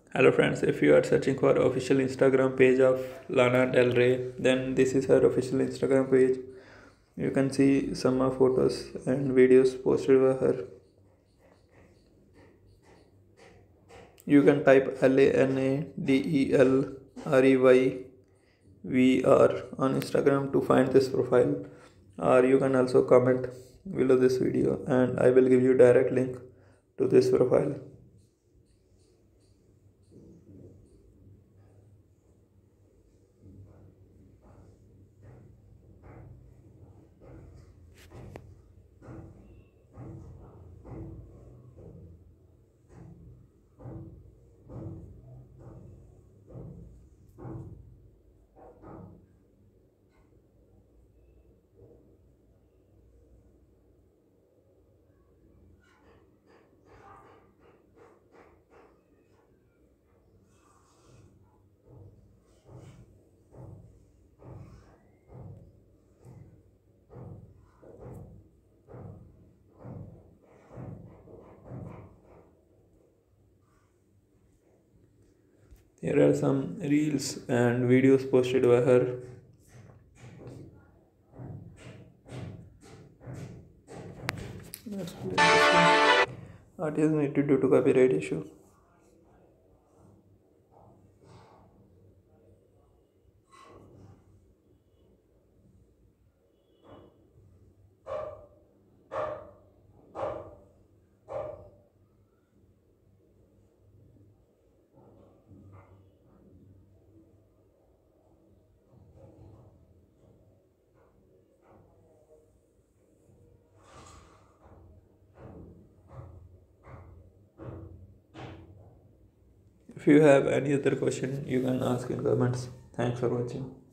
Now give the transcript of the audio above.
Hello friends, if you are searching for official Instagram page of Lana Del Rey, then this is her official Instagram page. You can see some of photos and videos posted by her. You can type LANADELREYVR on Instagram to find this profile, or you can also comment below this video and I will give you direct link to this profile. Here are some reels and videos posted by her. Let's play this one. Artists need to do to copyright issue. If you have any other question, you can ask in comments. Thanks for watching.